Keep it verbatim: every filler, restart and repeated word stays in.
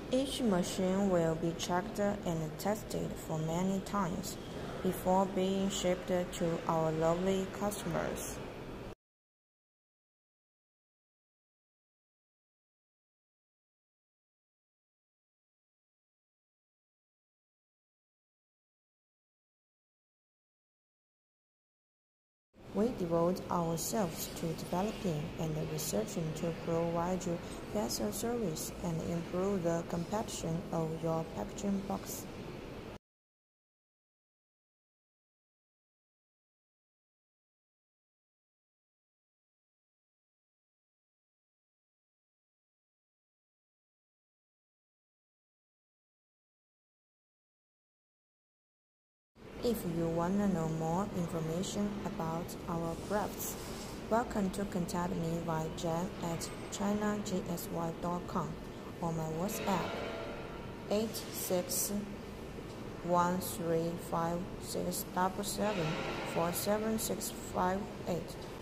Each machine will be checked and tested for many times before being shipped to our lovely customers. We devote ourselves to developing and researching to provide you better service and improve the completion of your packaging box. If you want to know more information about our crafts, welcome to contact me via Jan at china g s y dot com or my WhatsApp eight six one three five six seven seven four seven six five eight.